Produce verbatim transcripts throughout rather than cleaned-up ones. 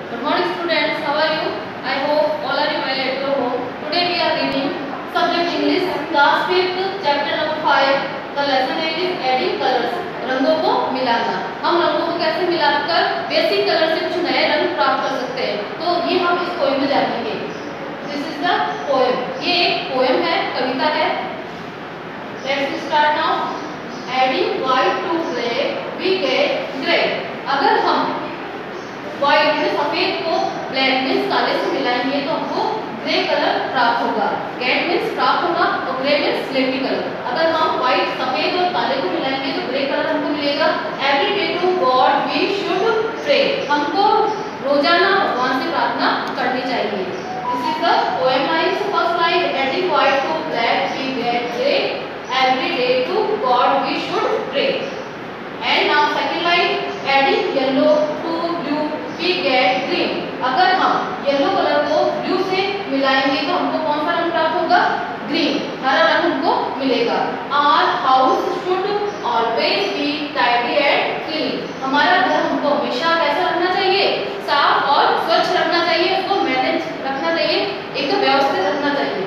Good morning students, how are you? I hope all are well at your home. Today we are reading subject English class fifth chapter number five. The lesson name is adding colors. रंगों को मिलाना। हम रंगों को कैसे मिलाकर basic colour से कुछ नए रंग प्राप्त कर सकते हैं, तो ये हम इस पोएम में जानेंगे। This is the poem. ये एक पोएम है, कविता है। Let's start now. Adding white to black we get grey. अगर हम व्हाइट में सफेद को ब्लैक में काले से मिलाएंगे तो हमको ग्रे कलर प्राप्त होगा। गेट मीन्स प्राप्त होगा और ग्रे मीन्स स्लेटी कलर। अगर हम व्हाइट सफेद और काले को मिलाएंगे तो ग्रे कलर हमको मिलेगा। Every day to God we should pray. हमको रोजाना भगवान से प्रार्थना करनी चाहिए। This is the poem lines. First line, adding white to black we get grey. Every day to God we should pray. And now second line, adding yellow to blue we get green. अगर हम yellow colour को blue से मिलाएंगे तो हमको कौन सा रंग प्राप्त होगा? ग्रीन, हरा रंग हमको मिलेगा। Our house should always be tidy and clean. हमारा घर हमको हमेशा कैसा रखना चाहिए? साफ और स्वच्छ रखना चाहिए, उसको मैनेज रखना चाहिए, एकदम व्यवस्थित रखना चाहिए।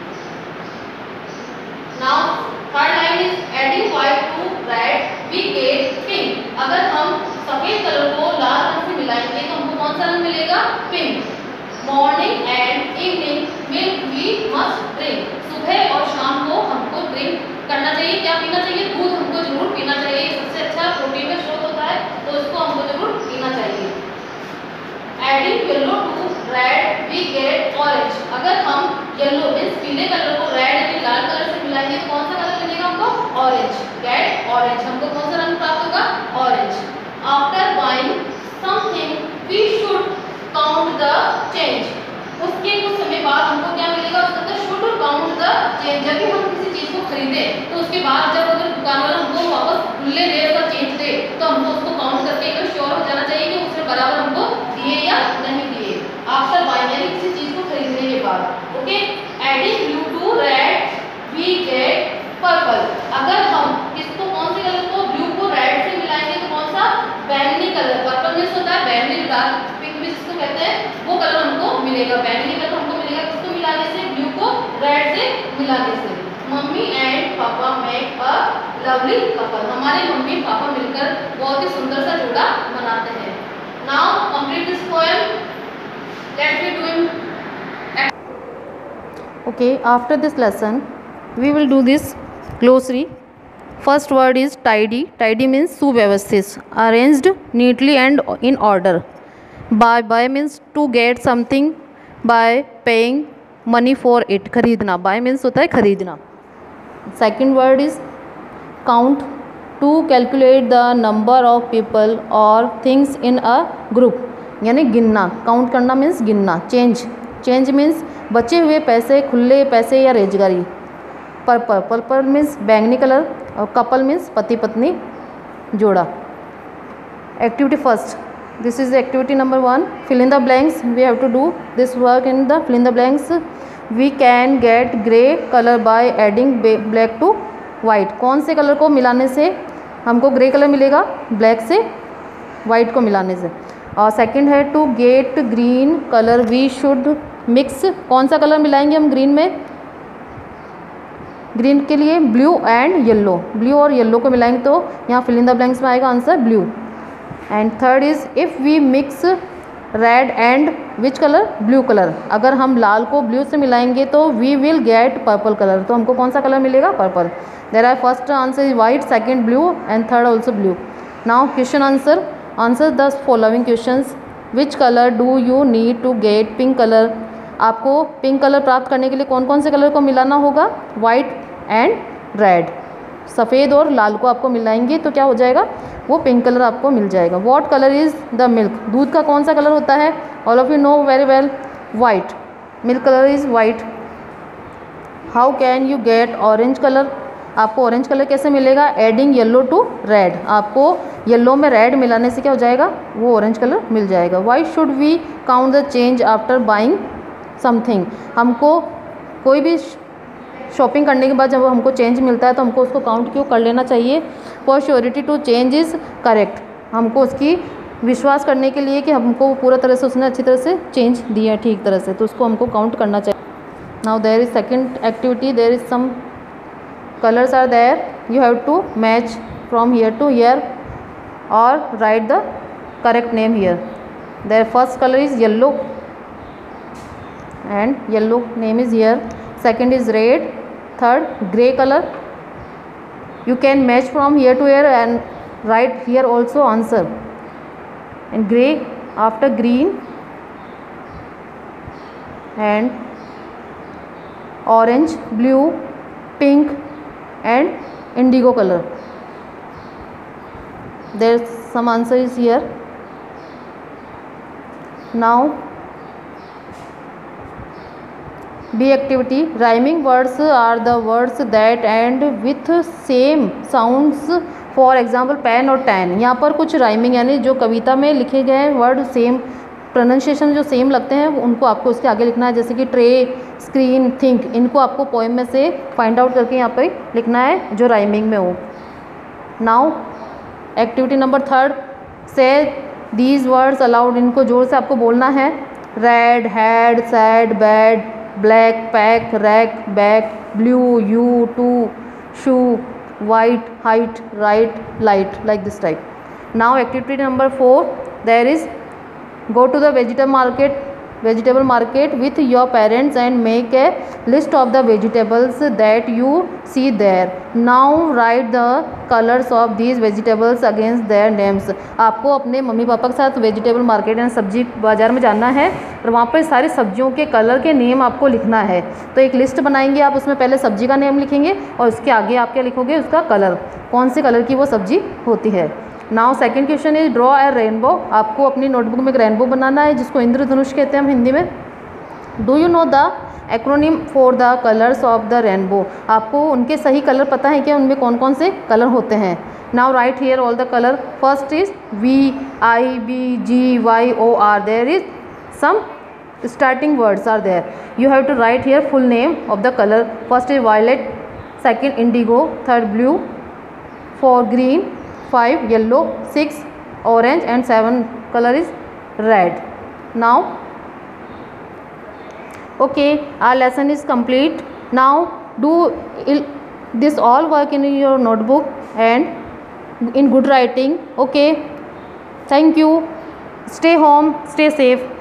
Now third line is adding white to red we get pink. अगर हम सफेद कलर को लाल रंग से मिलाएंगे तो हमको कौन सा रंग मिलेगा? Pink. Morning and evening milk we must drink. सुबह और शाम को हमको ड्रिंक करना चाहिए। क्या पीना चाहिए? दूध हमको जरूर पीना चाहिए। सबसे अच्छा प्रोटीन का स्रोत होता है, तो इसको हमको जरूर पीना चाहिए। Adding yellow to red we get orange. अगर हम येलो मीन्स पीले कलर को रेड यानी लाल कलर से मिलाएंगे तो कौन सा कलर मिलेगा हमको? ऑरेंज। Get orange. हमको कौन सा रंग प्राप्त होगा? Orange. After buying something we should count the change. उसके कुछ समय बाद हमको क्या मिलेगा? उसका तो शुड काउंट द चेंज। जब भी हम किसी चीज को खरीदे तो उसके बाद जब अगर दुकान वाला हमको वापस खुले दे उसका चेंज दे तो हमको उसको काउंट करके एकदम श्योर हो जाना चाहिए कि उसने बराबर हमको दिए या नहीं दिए। आफ्टर बाइंग यानी किसी चीज को खरीदने के बाद। Okay. Adding blue to red we get purple. अगर हम इसको कौन से कलर को ब्लू को रेड से मिलाएंगे तो कौन सा? बैंगनी कलर। पर्पल मीन्स होता है बैंगनी, डार्क पिंक भी जिसको कहते हैं, वो कलर हमको मिलेगा। बैंगनी कलर हमको मिलेगा किसको मिलाने से? ब्लू को रेड से मिलाने से। Mummy and papa make a lovely couple. हमारे मम्मी पापा मिलकर बहुत ही सुंदर सा जोड़ा बनाते हैं। Now complete this poem. Let's be doing. Okay, after this lesson we will do this glossary. First word is tidy. Tidy means सुव्यवस्थित, arranged neatly and in order. Buy, buy means to get something by paying money for it. खरीदना, buy means होता है खरीदना। Second word is count, to calculate the number of people or things in a group, यानी गिनना। Count करना means गिनना। Change, change means बचे हुए पैसे, खुले पैसे या रेजगारी। पर्पल, पर्पल मीन्स बैंगनी कलर और कपल मीन्स पति पत्नी जोड़ा। Activity first, this is activity number one. Fill in the blanks. We have to do this work in the fill in the blanks. We can get grey colour by adding black to white. कौन से colour को मिलाने से हमको grey colour मिलेगा? Black से white को मिलाने से। और सेकंड है to gate green colour we should mix. कौन सा कलर मिलाएंगे हम ग्रीन में? ग्रीन के लिए ब्लू एंड येलो। ब्लू और येलो को मिलाएंगे तो यहाँ फिल इन द ब्लैंक्स में आएगा answer blue. And third is if we mix red and which colour? Blue colour. अगर हम लाल को ब्लू से मिलाएंगे तो we will get purple colour. तो हमको कौन सा कलर मिलेगा? Purple. There are first answer is white, second blue and third also blue. Now question answer. Answer the following questions. Which colour do you need to get pink colour? आपको pink colour प्राप्त करने के लिए कौन कौन से colour को मिलाना होगा? White and red. सफ़ेद और लाल को आपको मिलाएंगे तो क्या हो जाएगा? वो पिंक कलर आपको मिल जाएगा। What colour is the milk? दूध का कौन सा कलर होता है? All of you know very well, white. Milk colour is white. How can you get orange colour? आपको ऑरेंज कलर कैसे मिलेगा? Adding yellow to red. आपको येलो में रेड मिलाने से क्या हो जाएगा? वो ऑरेंज कलर मिल जाएगा। Why should we count the change after buying something? हमको कोई भी शॉपिंग करने के बाद जब हमको चेंज मिलता है तो हमको उसको काउंट क्यों कर लेना चाहिए? For surety to change is correct. हमको उसकी विश्वास करने के लिए कि हमको पूरा तरह से उसने अच्छी तरह से चेंज दिया ठीक तरह से, तो उसको हमको काउंट करना चाहिए. Now there is second activity, there is some colours are there, you have to match from here to here और write the correct name here. There first colour is yellow and yellow name is here. Second is red. Third gray color. You can match from here to here and write here also answer. And gray after green and orange, blue, pink and indigo color. There's some answer is here. Now B activity, rhyming words are the words that end with same sounds. For example pen और tan, यहाँ पर कुछ rhyming यानी जो कविता में लिखे गए word same pronunciation जो सेम लगते हैं उनको आपको उसके आगे लिखना है. जैसे कि ट्रे, स्क्रीन, थिंक, इनको आपको पोएम में से फाइंड आउट करके यहाँ पे लिखना है जो राइमिंग में हो. Now activity number third, say these words aloud, इनको जोर से आपको बोलना है. Red, had, sad, bad, black, pack, rack, back, blue, you, two, shoe, white, height, right, light, like this type. Now activity number four, there is go to the vegetable market vegetable market with your parents and make a list of the vegetables that you see there. Now write the colors of these vegetables against their names. आपको अपने mummy papa के साथ vegetable market यानी सब्जी बाज़ार में जाना है और वहाँ पर सारी सब्जियों के कलर के नेम आपको लिखना है. तो एक लिस्ट बनाएंगे आप, उसमें पहले सब्जी का नेम लिखेंगे और उसके आगे आप क्या लिखोगे, उसका कलर, कौन से कलर की वो सब्जी होती है. Now second question is draw a rainbow. आपको अपनी नोटबुक में एक रेनबो बनाना है जिसको इंद्रधनुष कहते हैं हम हिंदी में. Do you know the acronym for the colours of the rainbow. आपको उनके सही कलर पता है क्या, उनमें कौन कौन से कलर होते हैं. Now write here all the colour. First is V, I, B, G, Y, O, R. There is some starting words are there. You have to write here full name of the color. First is violet, second indigo, third blue, four green, five yellow, six orange and seven color is red. Now okay, our lesson is complete. Now do this all work in your notebook and in good writing. Okay, thank you. Stay home, stay safe.